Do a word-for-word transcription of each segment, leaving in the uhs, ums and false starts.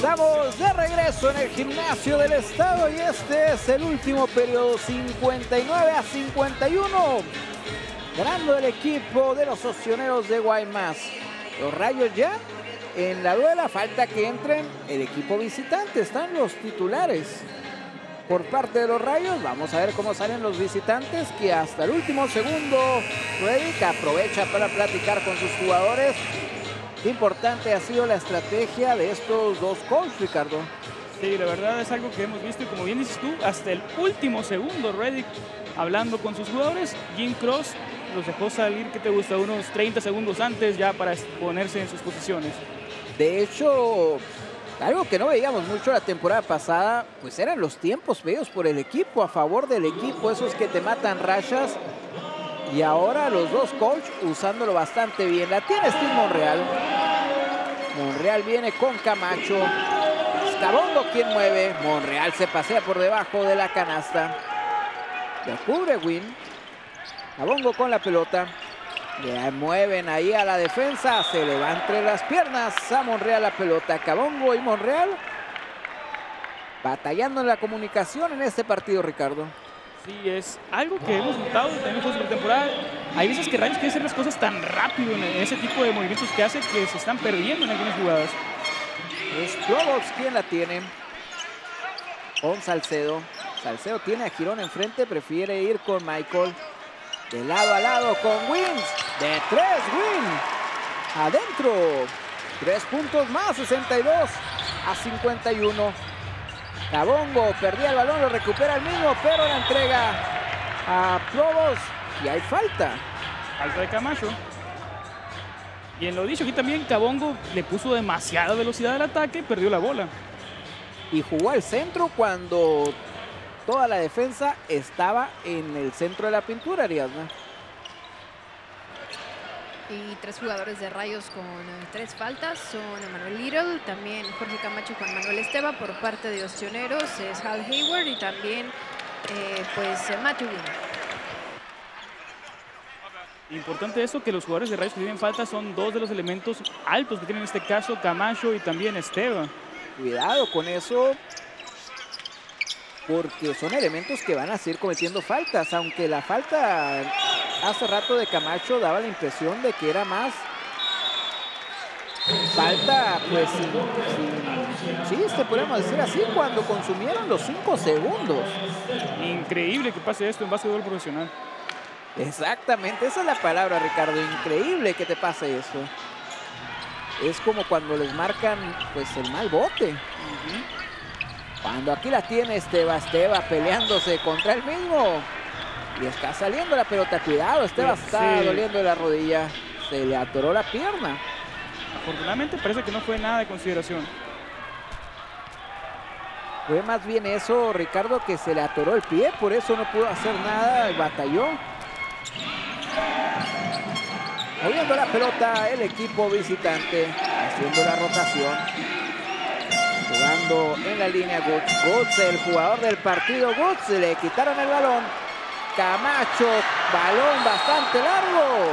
Estamos de regreso en el gimnasio del estado y este es el último periodo, cincuenta y nueve a cincuenta y uno. Ganando el equipo de los opcioneros de Guaymas. Los Rayos ya en la duela, falta que entren el equipo visitante. Están los titulares por parte de los Rayos. Vamos a ver cómo salen los visitantes, que hasta el último segundo Redick aprovecha para platicar con sus jugadores. Qué importante ha sido la estrategia de estos dos coaches, Ricardo. Sí, la verdad es algo que hemos visto y como bien dices tú, hasta el último segundo Redick hablando con sus jugadores. Jim Cross los dejó salir, ¿qué te gusta? Unos treinta segundos antes ya para ponerse en sus posiciones. De hecho, algo que no veíamos mucho la temporada pasada, pues eran los tiempos pedidos por el equipo, a favor del equipo, esos que te matan rachas. Y ahora los dos coaches usándolo bastante bien. La tiene Steve Monreal. Monreal viene con Camacho. Es Cabongo quien mueve. Monreal se pasea por debajo de la canasta. Le cubre Wynn. Cabongo con la pelota. Le mueven ahí a la defensa. Se le va entre las piernas a Monreal la pelota. Cabongo y Monreal batallando en la comunicación en este partido, Ricardo. Sí, es algo que hemos notado también en la temporada. Hay veces que Rayos quiere hacer las cosas tan rápido en ese tipo de movimientos que hace que se están perdiendo en algunas jugadas. Es Provox quien la tiene. Con Salcedo. Salcedo tiene a Girón enfrente, prefiere ir con Michael. De lado a lado con Wins. De tres, Win. Adentro. Tres puntos más, sesenta y dos a cincuenta y uno. Cabongo perdía el balón, lo recupera el mismo, pero la entrega a Provost y hay falta. Falta de Camacho. Y en lo dicho, aquí también Cabongo le puso demasiada velocidad al ataque, perdió la bola. Y jugó al centro cuando toda la defensa estaba en el centro de la pintura, Ariadna. Y tres jugadores de Rayos con uh, tres faltas son Emmanuel Little, también Jorge Camacho, Juan Manuel Esteva. Por parte de Opcioneros es Hal Hayward y también eh, pues Matthew Wynn. Importante eso, que los jugadores de Rayos que tienen falta son dos de los elementos altos que tienen en este caso Camacho y también Esteva. Cuidado con eso, porque son elementos que van a seguir cometiendo faltas, aunque la falta hace rato de Camacho daba la impresión de que era más falta, pues, sin, sin chiste, podemos decir así, cuando consumieron los cinco segundos. Increíble que pase esto en básquetbol profesional. Exactamente, esa es la palabra, Ricardo, increíble que te pase eso. Es como cuando les marcan, pues, el mal bote. Uh-huh. Cuando aquí la tiene Esteva, Esteva peleándose contra él mismo. Y está saliendo la pelota. Cuidado, Esteva sí, está sí. doliendo de la rodilla. Se le atoró la pierna. Afortunadamente parece que no fue nada de consideración. Fue más bien eso, Ricardo, que se le atoró el pie. Por eso no pudo hacer nada. Batalló. Moviendo la pelota el equipo visitante. Haciendo la rotación. Jugando en la línea Guts. Guts, el jugador del partido. Guts, le quitaron el balón. Camacho, balón bastante largo.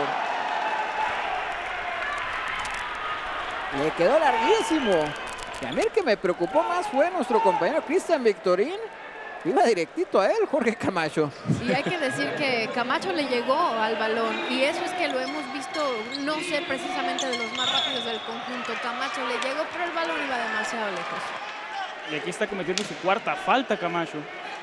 Le quedó larguísimo. Y a mí el que me preocupó más fue nuestro compañero Cristian Victorín. Iba directito a él, Jorge Camacho. Sí, hay que decir que Camacho le llegó al balón. Y eso es que lo hemos visto, no sé, precisamente de los más rápidos del conjunto. Camacho le llegó, pero el balón iba demasiado lejos. Y aquí está cometiendo su cuarta falta Camacho.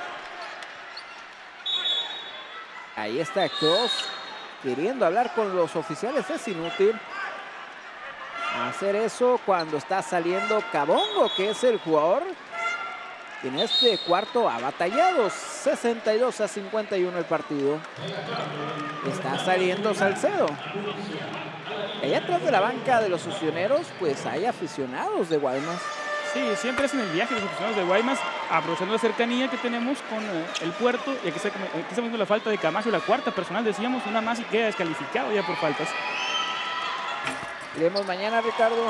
Ahí está Cross queriendo hablar con los oficiales. Es inútil hacer eso cuando está saliendo Cabongo, que es el jugador que en este cuarto ha batallado. Sesenta y dos a cincuenta y uno el partido. Está saliendo Salcedo. Allá atrás de la banca de los opcioneros, pues hay aficionados de Guaymas. Sí, siempre hacen el viaje los aficionados de Guaymas, aprovechando la cercanía que tenemos con eh, el puerto. Y aquí, está, aquí estamos viendo la falta de Camacho, la cuarta personal, decíamos, una más y queda descalificado ya por faltas. Iremos mañana, Ricardo.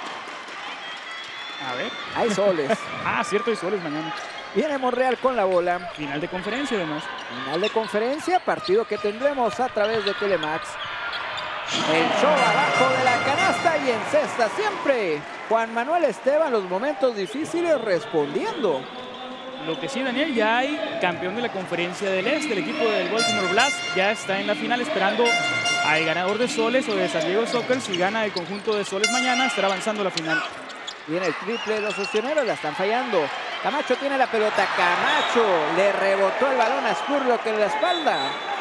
A ver. Hay soles. Ah, cierto, hay soles mañana. Viene Monreal con la bola. Final de conferencia, además. Final de conferencia, partido que tendremos a través de Telemax. El show abajo de la canasta y encesta siempre. Juan Manuel Esteban, los momentos difíciles respondiendo. Lo que sí, Daniel, ya hay campeón de la Conferencia del Este. El equipo del Baltimore Blast ya está en la final esperando al ganador de Soles o de San Diego Soccer. Si gana el conjunto de Soles mañana, estará avanzando a la final. Viene el triple de los Ostioneros, la están fallando. Camacho tiene la pelota. Camacho le rebotó el balón a Spurlock en la espalda.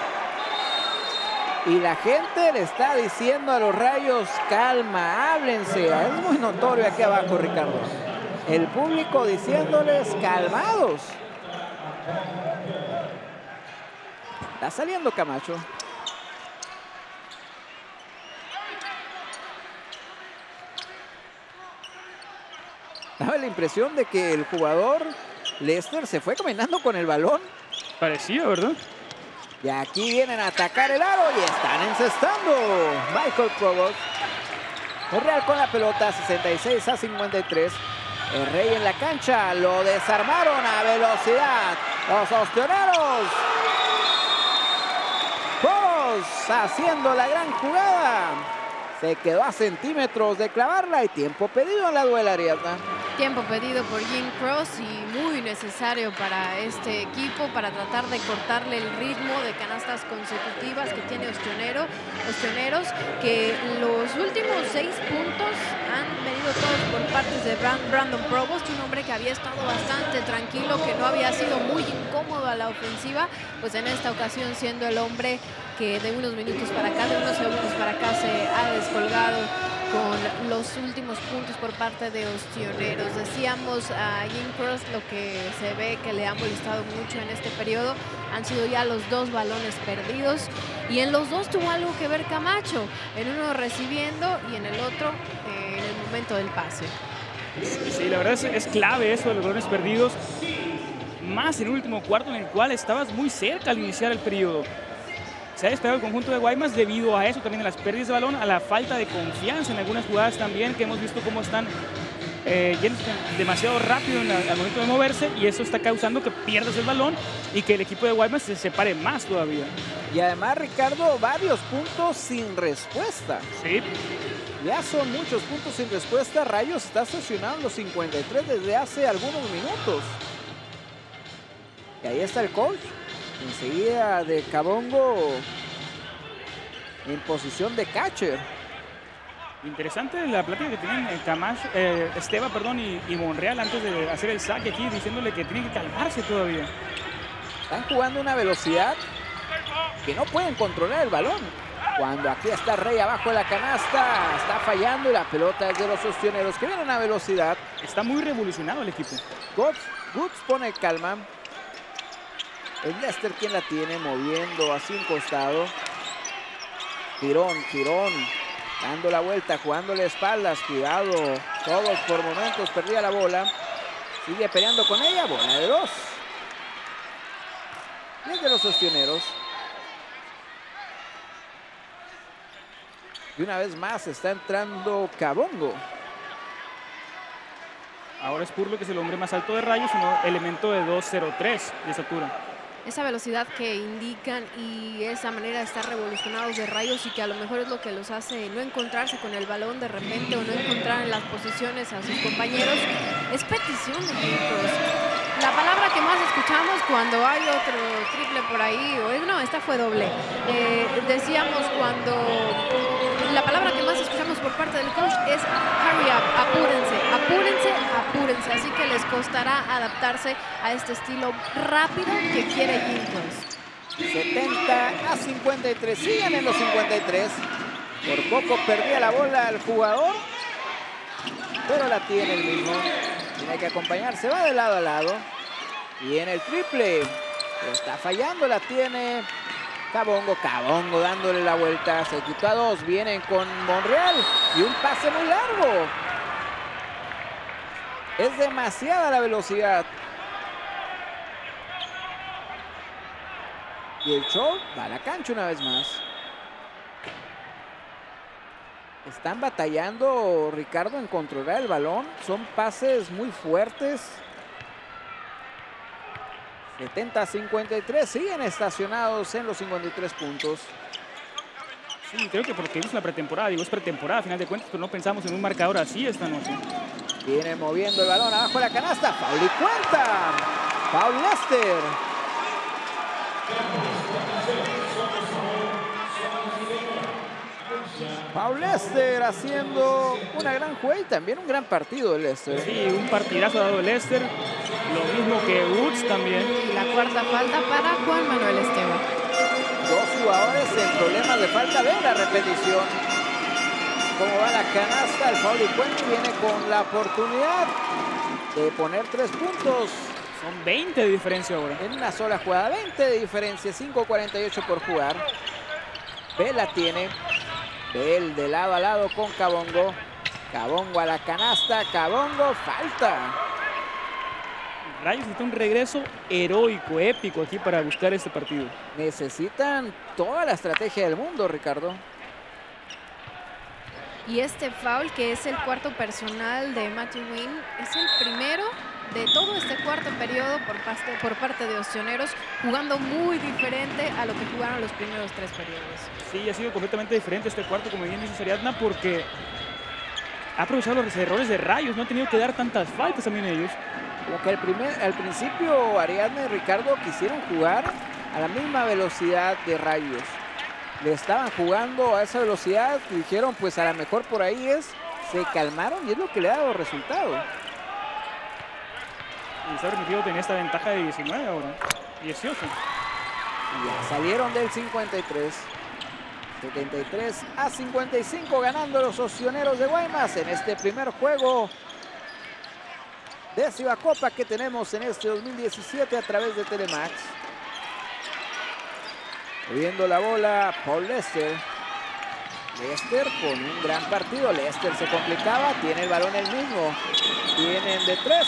Y la gente le está diciendo a los Rayos, calma, háblense. Es muy notorio aquí abajo, Ricardo. El público diciéndoles, calmados. Está saliendo Camacho. Daba la impresión de que el jugador Lester se fue caminando con el balón. Parecía, ¿verdad? Y aquí vienen a atacar el aro y están encestando. Michael Provost. Monreal con la pelota, sesenta y seis a cincuenta y tres. El Rey en la cancha, lo desarmaron a velocidad. Los Ostioneros. Provost haciendo la gran jugada. Se quedó a centímetros de clavarla y tiempo pedido en la duela, Ariadna. Tiempo pedido por Jim Cross y muy necesario para este equipo para tratar de cortarle el ritmo de canastas consecutivas que tiene Ostionero, Ostioneros, que los últimos seis puntos han venido todos por partes de Brandon Provost, un hombre que había estado bastante tranquilo, que no había sido muy incómodo a la ofensiva, pues en esta ocasión siendo el hombre que de unos minutos para acá, de unos segundos para acá se ha descolgado con los últimos puntos por parte de Ostioneros. Decíamos a Jim Cross lo que se ve que le ha molestado mucho en este periodo han sido ya los dos balones perdidos y en los dos tuvo algo que ver Camacho, en uno recibiendo y en el otro eh, en el momento del pase. Sí, la verdad es, es clave eso de los balones perdidos, más en el último cuarto en el cual estabas muy cerca al iniciar el periodo. Se ha despegado el conjunto de Guaymas debido a eso, también a las pérdidas de balón, a la falta de confianza en algunas jugadas también, que hemos visto cómo están eh, yendo demasiado rápido en la, al momento de moverse, y eso está causando que pierdas el balón y que el equipo de Guaymas se separe más todavía. Y además, Ricardo, varios puntos sin respuesta. Sí. Ya son muchos puntos sin respuesta. Rayos está estacionado en los cincuenta y tres desde hace algunos minutos. Y ahí está el coach. Enseguida de Cabongo en posición de catcher. Interesante la plática que tienen eh, Camacho, eh, Esteba perdón, y, y Monreal antes de hacer el saque aquí, diciéndole que tienen que calmarse todavía. Están jugando una velocidad que no pueden controlar el balón. Cuando aquí está Rey abajo de la canasta, está fallando y la pelota es de los Ostioneros que vienen a velocidad. Está muy revolucionado el equipo. Goods, Goods pone calma. Es Lester quien la tiene, moviendo así un costado. Girón, Girón, dando la vuelta, jugándole espaldas. Cuidado, todos por momentos perdía la bola. Sigue peleando con ella, bola de dos. Y es de los Ostioneros. Y una vez más está entrando Cabongo. Ahora es Spurlock, que es el hombre más alto de Rayos, un elemento de dos cero tres de estatura. Esa velocidad que indican y esa manera de estar revolucionados de Rayos y que a lo mejor es lo que los hace no encontrarse con el balón de repente o no encontrar en las posiciones a sus compañeros, es petición de equipos. La palabra que más escuchamos cuando hay otro triple por ahí, o no, esta fue doble. Eh, decíamos cuando la palabra que más escuchamos por parte del coach es hurry up, apúrense, apúrense, apúrense. Así que les costará adaptarse a este estilo rápido que quiere Jim Cross. setenta a cincuenta y tres, siguen en los cincuenta y tres. Por poco perdía la bola el jugador, pero la tiene el mismo. Tiene que acompañarse, va de lado a lado. Y en el triple, lo está fallando, la tiene Cabongo. Cabongo dándole la vuelta, se quitó a dos. Vienen con Monreal y un pase muy largo. Es demasiada la velocidad. Y el show va a la cancha una vez más. Están batallando, Ricardo, en controlar el balón. Son pases muy fuertes. setenta a cincuenta y tres. Siguen estacionados en los cincuenta y tres puntos. Sí, creo que porque vimos la pretemporada, digo, es pretemporada a final de cuentas, pero no pensamos en un marcador así esta noche. Viene moviendo el balón abajo de la canasta. Foul y cuenta. Foul Leicester. Foul Leicester haciendo una gran jugada y también un gran partido el Leicester. Sí, un partidazo ha dado el Leicester. Lo mismo que Woods también. Y la cuarta falta para Juan Manuel Esteban. Dos jugadores en problemas de falta. Ve la repetición. Cómo va la canasta. El foul y cuenta viene con la oportunidad de poner tres puntos. Son veinte de diferencia ahora. En una sola jugada. veinte de diferencia. cinco cuarenta y ocho por jugar. Bell la tiene. Bell de lado a lado con Kabongo. Kabongo a la canasta. Kabongo. Falta. Rayos necesita un regreso heroico, épico aquí para buscar este partido. Necesitan toda la estrategia del mundo, Ricardo. Y este foul, que es el cuarto personal de Matthew Wynn, es el primero de todo este cuarto periodo por parte, por parte de Ostioneros, jugando muy diferente a lo que jugaron los primeros tres periodos. Sí, ha sido completamente diferente este cuarto, como bien dice Ariadna, porque ha aprovechado los errores de Rayos, no ha tenido que dar tantas faltas también ellos. Como que al, primer, al principio Ariadna y Ricardo quisieron jugar a la misma velocidad de Rayos. Le estaban jugando a esa velocidad y dijeron, pues a lo mejor por ahí es. Se calmaron y es lo que le ha dado resultado. Y se ha permitido tener esta ventaja de diecinueve ahora, dieciocho. Y ya salieron del cincuenta y tres. setenta y tres a cincuenta y cinco ganando los Ostioneros de Guaymas en este primer juego de Ciudad Copa que tenemos en este dos mil diecisiete a través de Telemax. Moviendo la bola, Paul Leicester. Leicester con un gran partido. Leicester se complicaba, tiene el balón el mismo. Tienen de tres.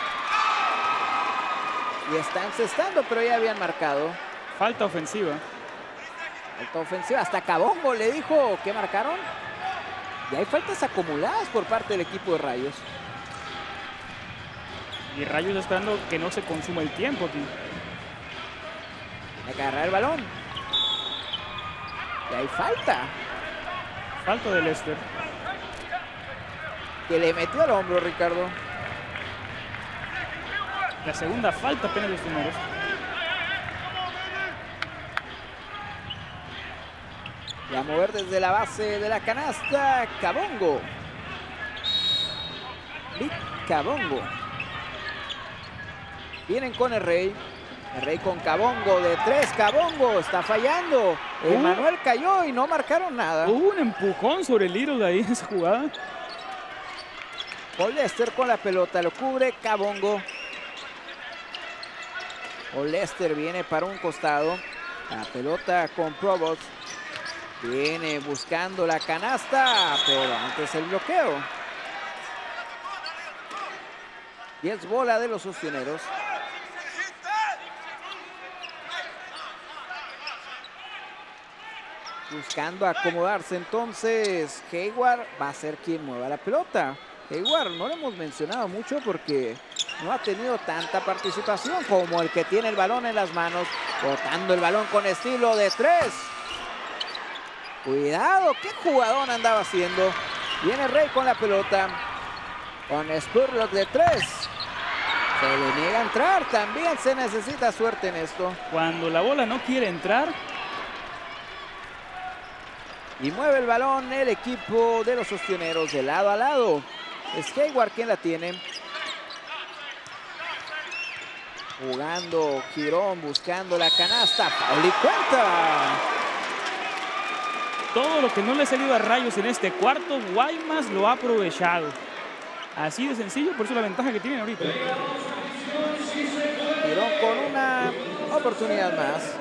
Y están cestando, pero ya habían marcado. Falta ofensiva. Falta ofensiva. Hasta Kabongo le dijo que marcaron. Y hay faltas acumuladas por parte del equipo de Rayos. Y Rayos esperando que no se consuma el tiempo aquí. Hay que agarrar el balón. Y hay falta. Falta de Leicester. Que le metió al hombro, Ricardo. La segunda falta apenas de los primeros. Y a mover desde la base de la canasta, Kabongo. Vic Kabongo. Vienen con el Rey. El Rey con Kabongo de tres. Kabongo está fallando. Emanuel uh. cayó y no marcaron nada. Hubo un empujón sobre el Little ahí en esa jugada. Paul Leicester con la pelota. Lo cubre Kabongo. Paul Leicester viene para un costado. La pelota con Provost. Viene buscando la canasta. Pero antes el bloqueo. Y es bola de los Ostioneros. Buscando acomodarse entonces, Hayward va a ser quien mueva la pelota. Hayward no lo hemos mencionado mucho porque no ha tenido tanta participación como el que tiene el balón en las manos, botando el balón con estilo de tres. Cuidado, qué jugadón andaba haciendo. Viene Rey con la pelota, con Spurlock de tres. Se le niega a entrar, también se necesita suerte en esto. Cuando la bola no quiere entrar. Y mueve el balón el equipo de los Ostioneros de lado a lado. Es Hayward quien la tiene. Jugando Girón, buscando la canasta. Foul y cuenta. Todo lo que no le ha salido a Rayos en este cuarto, Guaymas lo ha aprovechado. Así de sencillo, por eso la ventaja que tienen ahorita. Girón con una oportunidad más.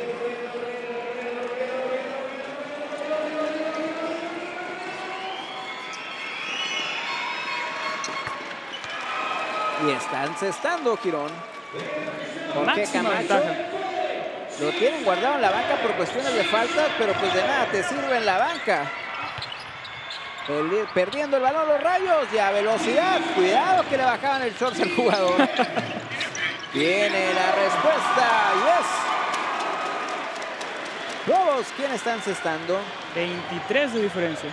Y están cestando Girón. Porque Camacho lo tienen guardado en la banca por cuestiones de faltas, pero pues de nada te sirve en la banca. Perdiendo el balón los Rayos y a velocidad. Cuidado que le bajaban el shorts al jugador. Viene la respuesta. Lobos, ¿quién está encestando? veintitrés de diferencia.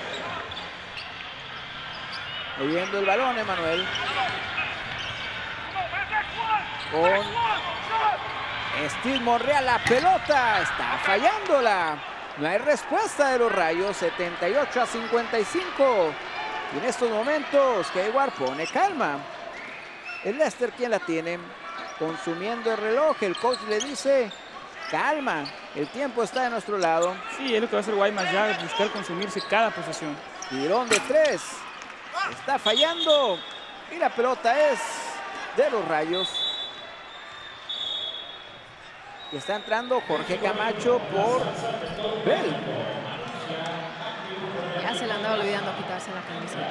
Moviendo el balón, Emanuel. Con Steve Monreal, la pelota está fallándola. No hay respuesta de los Rayos, setenta y ocho a cincuenta y cinco. Y en estos momentos, Hayward pone calma. Es Lester quien la tiene, consumiendo el reloj. El coach le dice, calma, el tiempo está de nuestro lado. Sí, es lo que va a hacer Guaymas ya, buscar consumirse cada posesión. Tirón de tres. Está fallando. Y la pelota es de los Rayos. Y está entrando Jorge Camacho por Bell. Ya se le andaba olvidando quitarse la camiseta.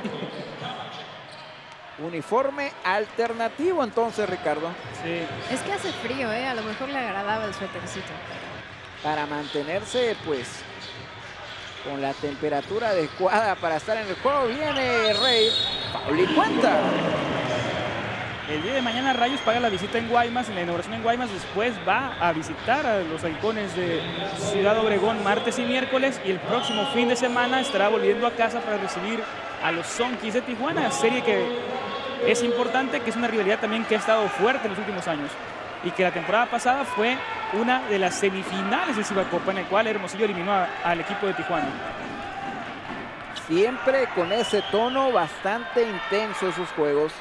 Uniforme alternativo entonces, Ricardo. Sí. Es que hace frío, ¿eh? A lo mejor le agradaba el suétercito. Para mantenerse, pues, con la temperatura adecuada para estar en el juego. Viene Rey. Pauli cuenta. El día de mañana Rayos paga la visita en Guaymas, en la inauguración en Guaymas. Después va a visitar a los halcones de Ciudad Obregón martes y miércoles. Y el próximo fin de semana estará volviendo a casa para recibir a los Zonkis de Tijuana. Serie que es importante, que es una rivalidad también que ha estado fuerte en los últimos años. Y que la temporada pasada fue una de las semifinales de Cibacopa, en el cual Hermosillo eliminó a, al equipo de Tijuana. Siempre con ese tono bastante intenso esos juegos.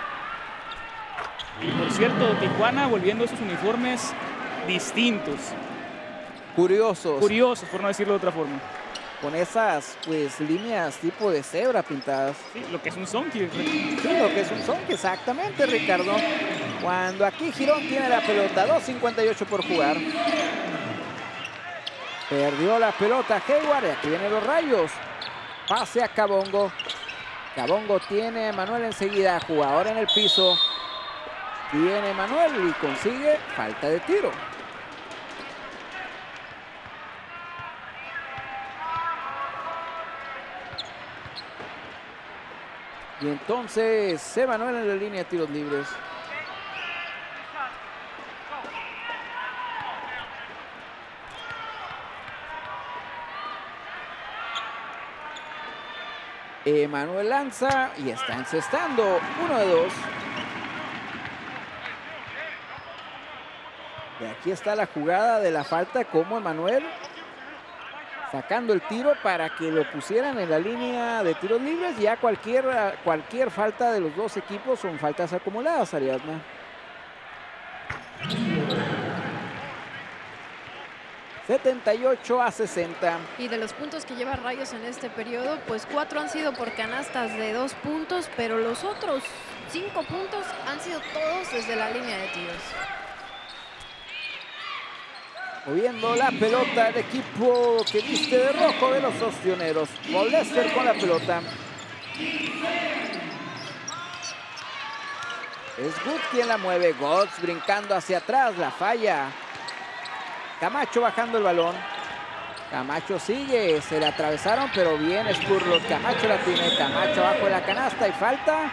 Y por cierto, Tijuana volviendo esos uniformes distintos. Curiosos. Curiosos, por no decirlo de otra forma. Con esas, pues, líneas tipo de cebra pintadas. Sí, lo que es un Zonky. Sí, lo que es un Zonky, exactamente, Ricardo. Cuando aquí Girón tiene la pelota, dos cincuenta y ocho por jugar. Perdió la pelota Hayward, y aquí vienen los Rayos. Pase a Cabongo. Cabongo tiene a Emanuel enseguida, jugador en el piso. Viene Emanuel y consigue falta de tiro. Y entonces Emanuel en la línea de tiros libres. Emanuel lanza y está encestando. Uno de dos. Y aquí está la jugada de la falta, como Emanuel sacando el tiro para que lo pusieran en la línea de tiros libres. Ya cualquier, cualquier falta de los dos equipos son faltas acumuladas, Ariadna. setenta y ocho a sesenta. Y de los puntos que lleva Rayos en este periodo, pues cuatro han sido por canastas de dos puntos, pero los otros cinco puntos han sido todos desde la línea de tiros. Moviendo la pelota el equipo que viste de rojo de los Ostioneros. Paul Lester con la pelota. Es Good quien la mueve. Godz brincando hacia atrás, la falla. Camacho bajando el balón. Camacho sigue, se le atravesaron, pero bien Spurlock. Camacho la tiene, Camacho abajo de la canasta y falta.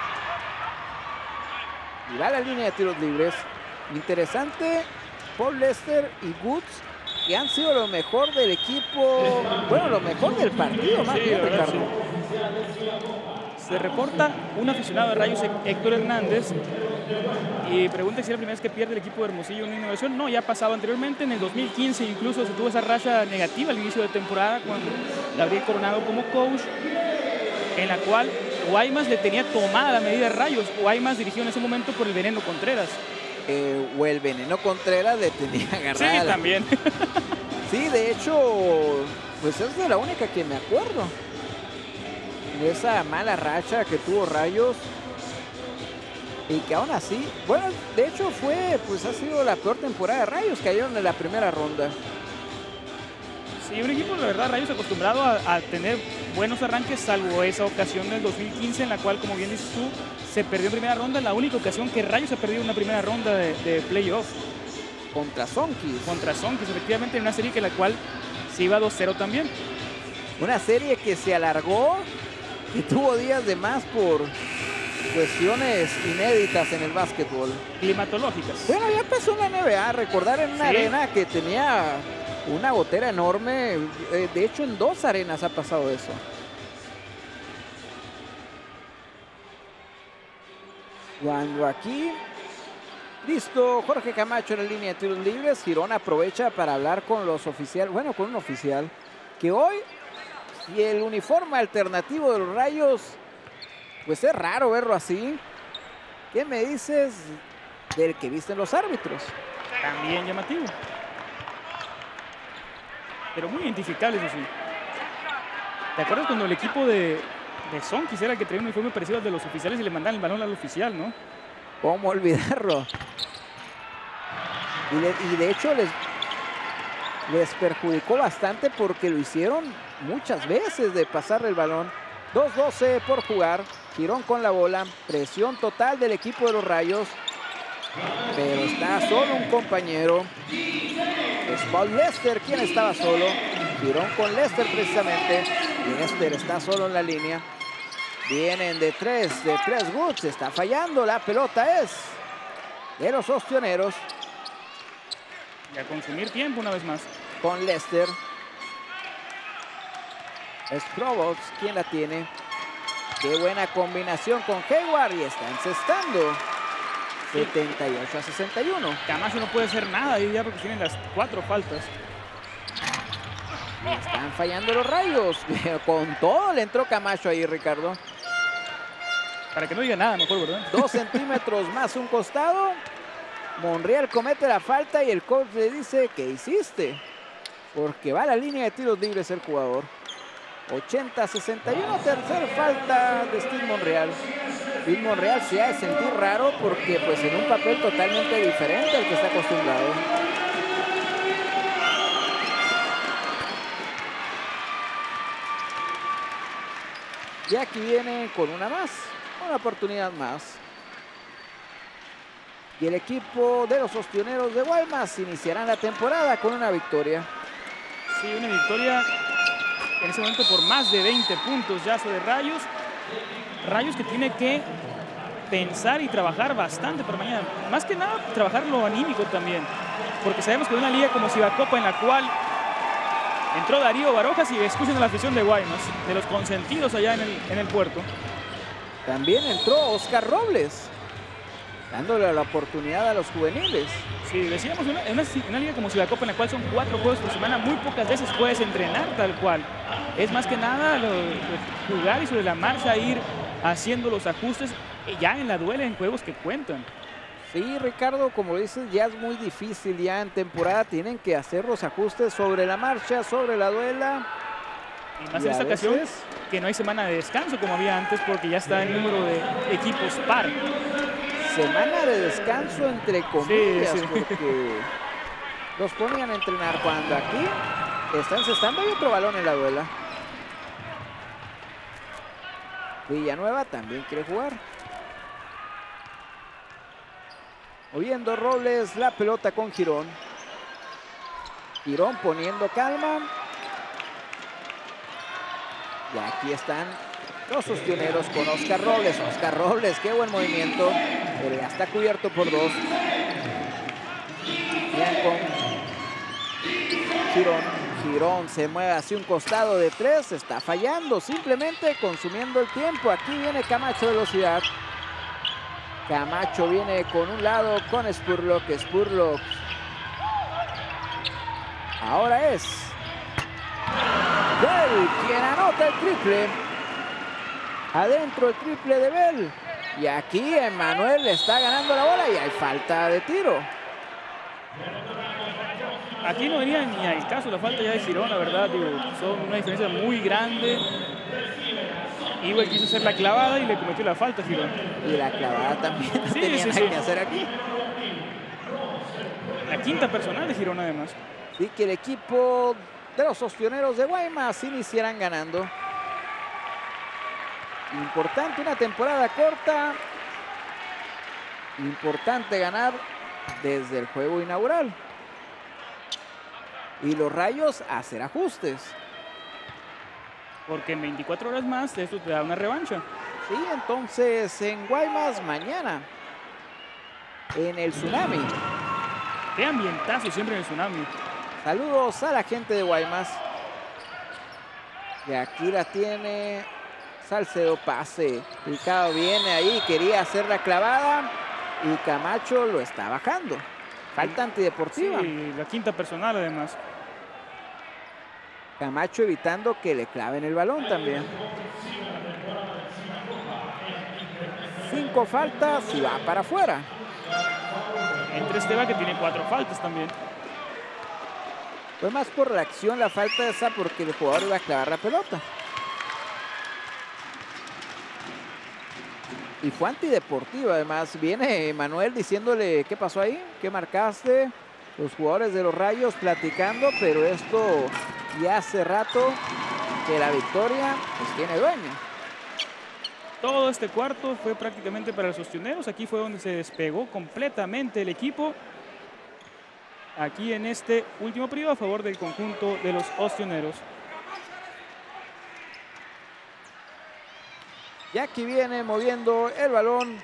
Y va a la línea de tiros libres. Interesante. Paul Lester y Goods, que han sido lo mejor del equipo, bueno, lo mejor del partido, más Sí, bien, verdad, Ricardo. sí. Se reporta un aficionado de Rayos, Héctor Hernández, y pregunta si es la primera vez que pierde el equipo de Hermosillo en una inauguración. No, ya ha pasado anteriormente, en el dos mil quince incluso se tuvo esa racha negativa al inicio de temporada cuando Gabriel Coronado como coach, en la cual Guaymas le tenía tomada la medida de Rayos. Guaymas dirigió en ese momento por el Veneno Contreras. Eh, o el Veneno Contreras le tenía agarrada. Sí, también. Sí, de hecho, pues es de la única que me acuerdo. De esa mala racha que tuvo Rayos. Y que aún así, bueno, de hecho fue, pues ha sido la peor temporada de Rayos. Cayeron en la primera ronda. Sí, un equipo, la verdad, Rayos acostumbrado a, a tener buenos arranques, salvo esa ocasión del dos mil quince, en la cual, como bien dices tú, se perdió en primera ronda. La única ocasión que Rayos ha perdido una primera ronda de, de playoff. Contra Zonkis. Contra Zonkis, efectivamente, en una serie que la cual se iba dos cero también. Una serie que se alargó y tuvo días de más por cuestiones inéditas en el básquetbol. Climatológicas. Bueno, ya empezó en la N B A, recordar en una Sí. arena que tenía Una gotera enorme. Eh, de hecho, en dos arenas ha pasado eso. Cuando aquí, listo, Jorge Camacho en la línea de tiros libres. Girón aprovecha para hablar con los oficiales, bueno, con un oficial que hoy, y el uniforme alternativo de los Rayos, pues es raro verlo así. ¿Qué me dices del que visten los árbitros? También llamativo, pero muy identificable, eso sí. ¿Te acuerdas cuando el equipo de, de Son quisiera que traiga un uniforme parecido al de los oficiales y le mandaran el balón al oficial, ¿no? ¿Cómo olvidarlo? Y de, y de hecho les, les perjudicó bastante porque lo hicieron muchas veces de pasarle el balón. dos doce por jugar. Girón con la bola. Presión total del equipo de los Rayos. Pero está solo un compañero. Es Paul Lester quien estaba solo. Girón con Lester precisamente. Lester está solo en la línea. Vienen de tres, de tres Woods. Está fallando. La pelota es de los Ostioneros. Y a consumir tiempo una vez más. Con Lester. Es Provost quien la tiene. Qué buena combinación con Hayward. Y está encestando. setenta y ocho a sesenta y uno. Camacho no puede hacer nada ahí ya porque tienen las cuatro faltas. Están fallando los Rayos. Con todo le entró Camacho ahí, Ricardo. Para que no diga nada, mejor, ¿verdad? Dos centímetros más un costado. Monreal comete la falta y el coach le dice, ¿qué hiciste? Porque va a la línea de tiros libres el jugador. ochenta a sesenta y uno, tercera falta de Steve Monreal. Steve Monreal se ha de sentir raro porque pues en un papel totalmente diferente al que está acostumbrado. Y aquí viene con una más, una oportunidad más. Y el equipo de los Ostioneros de Guaymas iniciarán la temporada con una victoria. Sí, una victoria en ese momento por más de veinte puntos ya sobre Rayos. Rayos que tiene que pensar y trabajar bastante para mañana. Más que nada, trabajar lo anímico también. Porque sabemos que hay una liga como Cibacopa en la cual entró Darío Barojas y escuchen la afición de Guaymas, de los consentidos allá en el, en el puerto. También entró Oscar Robles, dándole la oportunidad a los juveniles. Sí, decíamos, una, una, una liga como Cibacopa en la cual son cuatro juegos por semana, muy pocas veces puedes entrenar tal cual. Es más que nada lo, lo, jugar y sobre la marcha ir haciendo los ajustes ya en la duela, en juegos que cuentan. Sí, Ricardo, como dices, ya es muy difícil ya en temporada. Tienen que hacer los ajustes sobre la marcha, sobre la duela. Y más y en esta veces... ocasión que no hay semana de descanso como había antes porque ya está el número de equipos par. Semana de descanso entre comillas, sí, sí. Porque los ponían a entrenar cuando aquí están encestando. Hay otro balón en la duela. Villanueva también quiere jugar. Moviendo Robles la pelota con Girón. Girón poniendo calma. Y aquí están los Ostioneros con Oscar Robles. Oscar Robles, qué buen movimiento. Pero ya está cubierto por dos. Bien con Girón. Girón se mueve hacia un costado de tres. Está fallando, simplemente consumiendo el tiempo. Aquí viene Camacho, velocidad. Camacho viene con un lado con Spurlock. Spurlock. Ahora es Bell quien anota el triple. Adentro el triple de Bell. Y aquí Emmanuel le está ganando la bola y hay falta de tiro. Aquí no venía ni al caso la falta ya de Girón, la verdad. Digo, son una diferencia muy grande. Igual quiso hacer la clavada y le cometió la falta a Girón. Y la clavada también no sí, tenía sí, nada sí. que hacer aquí. La quinta personal de Girón además. Sí, que el equipo de los Ostioneros de Guaymas iniciarán ganando. Importante, una temporada corta. Importante ganar desde el juego inaugural. Y los Rayos hacer ajustes. Porque en veinticuatro horas más esto te da una revancha. Sí, entonces en Guaymas mañana. En el Tsunami. Qué ambientazo siempre en el Tsunami. Saludos a la gente de Guaymas. Y aquí la tiene Salcedo, pase. Picado viene ahí, quería hacer la clavada y Camacho lo está bajando. Falta antideportiva. Sí, la quinta personal además. Camacho evitando que le claven el balón también. Cinco faltas y va para afuera. Entre Esteban, que tiene cuatro faltas también. Fue más por la acción la falta esa, porque el jugador iba a clavar la pelota. Y fue antideportiva además. Viene Manuel diciéndole qué pasó ahí, qué marcaste. Los jugadores de los Rayos platicando, pero esto ya hace rato que la victoria pues tiene dueño. Todo este cuarto fue prácticamente para los ostioneros. Aquí fue donde se despegó completamente el equipo. Aquí en este último periodo a favor del conjunto de los ostioneros. Y aquí viene moviendo el balón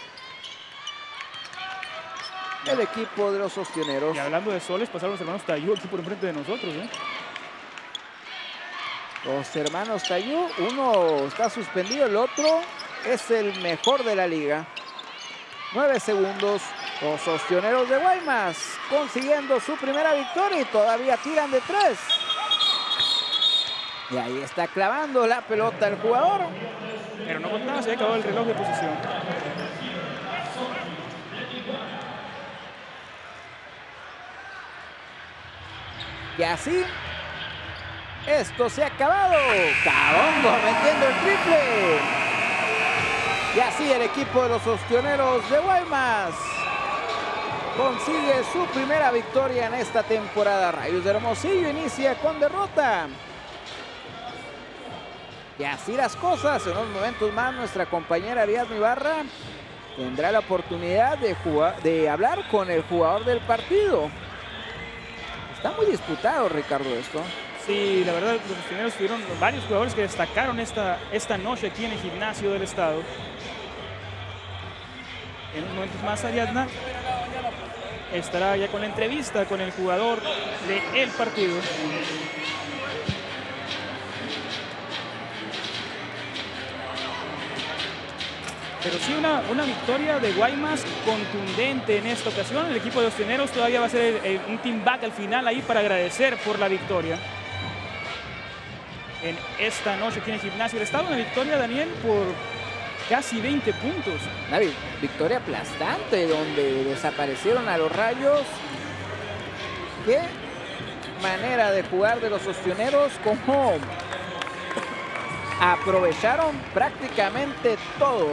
el equipo de los ostioneros. Y hablando de soles, pasaron los hermanos Tayú aquí por enfrente de nosotros, ¿eh? Los hermanos Tayú, uno está suspendido, el otro es el mejor de la liga. Nueve segundos. Los ostioneros de Guaymas consiguiendo su primera victoria y todavía tiran de tres. Y ahí está clavando la pelota el jugador. Pero no contaba, se había acabado el reloj de posición. Y así, esto se ha acabado. Cabongo metiendo el triple. Y así el equipo de los ostioneros de Guaymas consigue su primera victoria en esta temporada. Rayos de Hermosillo inicia con derrota. Y así las cosas, en unos momentos más nuestra compañera Ariadna Ibarra tendrá la oportunidad de, jugar, de hablar con el jugador del partido. Está muy disputado, Ricardo, esto. Sí, la verdad, los ostioneros tuvieron varios jugadores que destacaron esta, esta noche aquí en el gimnasio del estado. En unos momentos más, Ariadna estará ya con la entrevista con el jugador del partido. Pero sí una, una victoria de Guaymas contundente en esta ocasión. El equipo de ostioneros todavía va a hacer el, el, un team back al final ahí para agradecer por la victoria. En esta noche aquí en el gimnasio del estado, una victoria, Daniel, por casi veinte puntos. Una victoria aplastante donde desaparecieron a los Rayos. Qué manera de jugar de los ostioneros, como aprovecharon prácticamente todo.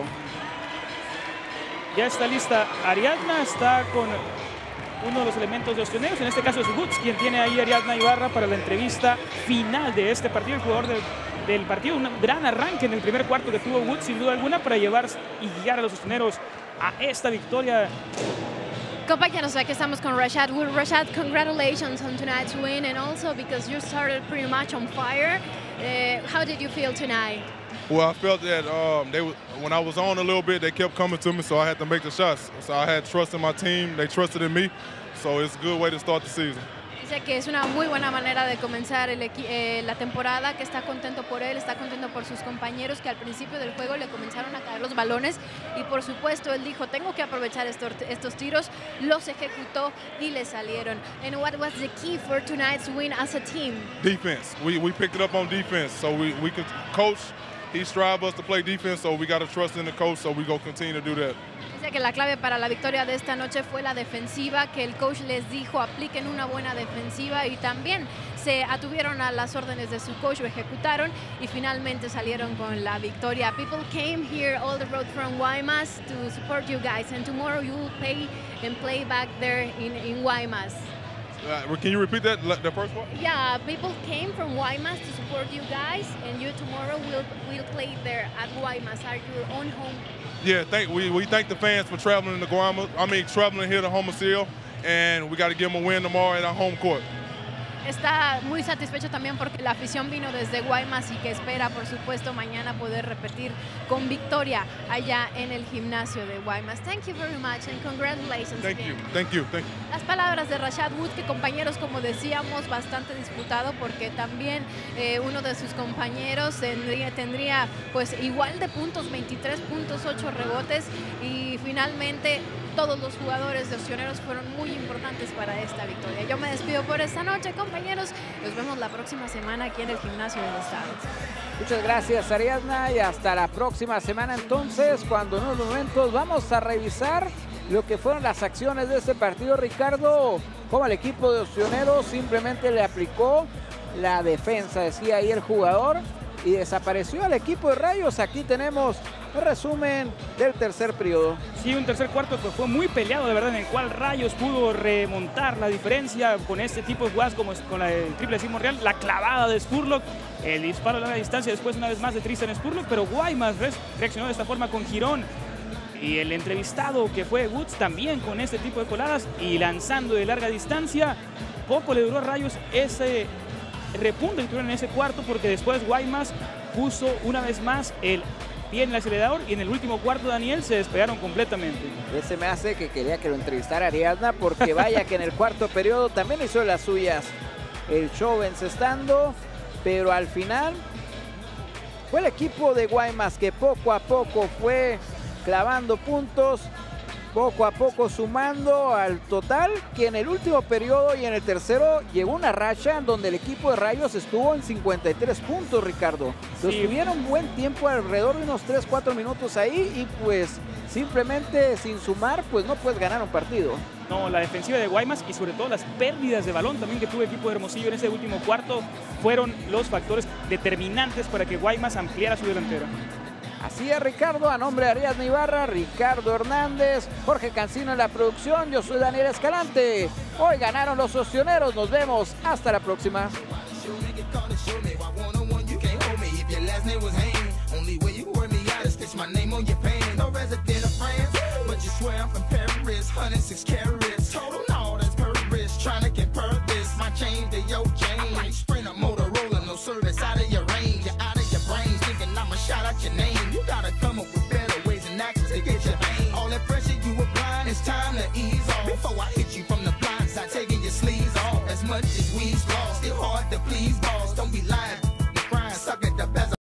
Ya está lista Ariadna, está con uno de los elementos de ostioneros, en este caso es Woods, quien tiene ahí Ariadna Ibarra para la entrevista final de este partido, el jugador del, del partido. Un gran arranque en el primer cuarto que tuvo Woods, sin duda alguna, para llevar y guiar a los ostioneros a esta victoria. Compañeros, aquí estamos con Rashad. Well, Rashad, congratulations on tonight's win, and also because you started pretty much on fire. Uh, how did you feel tonight? Well, I felt that um, they when I was on a little bit, they kept coming to me, so I had to make the shots. So I had trust in my team. They trusted in me, so it's a good way to start the season. Dice que es una muy buena manera de comenzar el eh, la temporada, que está contento por él, está contento por sus compañeros que al principio del juego le comenzaron a caer los balones y por supuesto él dijo, tengo que aprovechar estos, estos tiros, los ejecutó y le salieron. And what was the key for tonight's win as a team? Defense. We, we picked it up on defense, so we, we could coach. He strive us to play defense, so we got to trust in the coach, so we go continue to do that. Dice que la clave para la victoria de esta noche fue la defensiva, que el coach les dijo apliquen una buena defensiva y también se atuvieron a las órdenes de su coach, lo ejecutaron y finalmente salieron con la victoria. People came here all the road from Guaymas to support you guys, and tomorrow you will pay and play back there in, in Guaymas. Uh, can you repeat that, the first one? Yeah, people came from Guaymas to support you guys, and you tomorrow will will play there at Guaymas, at your own home. Yeah, thank we we thank the fans for traveling to Guaymas. I mean, traveling here to Hermosillo, and we got to give them a win tomorrow at our home court. está muy satisfecho también porque la afición vino desde Guaymas y que espera, por supuesto, mañana poder repetir con victoria allá en el gimnasio de Guaymas. Thank you very much and congratulations. Thank again. you, thank you, thank you. Las palabras de Rashad Wood, que compañeros, como decíamos, bastante disputado porque también eh, uno de sus compañeros tendría, tendría pues igual de puntos, veintitrés puntos, ocho rebotes, y finalmente todos los jugadores de Opcioneros fueron muy importantes para esta victoria. Yo me despido por esta noche, compañeros. Nos vemos la próxima semana aquí en el gimnasio del estado. Muchas gracias, Ariadna, y hasta la próxima semana entonces, cuando en unos momentos vamos a revisar lo que fueron las acciones de este partido, Ricardo, como el equipo de Opcioneros simplemente le aplicó la defensa, decía ahí el jugador, y desapareció al equipo de Rayos. Aquí tenemos el resumen del tercer periodo. Sí, un tercer cuarto que fue muy peleado, de verdad, en el cual Rayos pudo remontar la diferencia con este tipo de jugadas como con la del triple de Simon Real, la clavada de Spurlock, el disparo a larga distancia después una vez más de Tristan Spurlock, pero Guaymas reaccionó de esta forma con Girón. Y el entrevistado que fue Woods también con este tipo de coladas y lanzando de larga distancia. Poco le duró a Rayos ese repunte que tuvieron en ese cuarto, porque después Guaymas puso una vez más el pie en el acelerador y en el último cuarto, Daniel, se despegaron completamente. Ese me hace que quería que lo entrevistara Ariadna, porque vaya que en el cuarto periodo también hizo las suyas el show encestando, pero al final fue el equipo de Guaymas que poco a poco fue clavando puntos, poco a poco sumando al total, que en el último periodo y en el tercero llegó una racha en donde el equipo de Rayos estuvo en cincuenta y tres puntos, Ricardo. Los Sí. tuvieron buen tiempo, alrededor de unos tres, cuatro minutos ahí, y pues simplemente sin sumar, pues no puedes ganar un partido. No, la defensiva de Guaymas y sobre todo las pérdidas de balón también que tuvo el equipo de Hermosillo en ese último cuarto fueron los factores determinantes para que Guaymas ampliara su delantera. Así es, Ricardo, a nombre de Ariadna Ibarra, Ricardo Hernández, Jorge Cancino en la producción, yo soy Daniel Escalante. Hoy ganaron los Opcioneros, nos vemos, hasta la próxima. Service out of your range, you're out of your brains, thinking I'ma shout out your name. You gotta come up with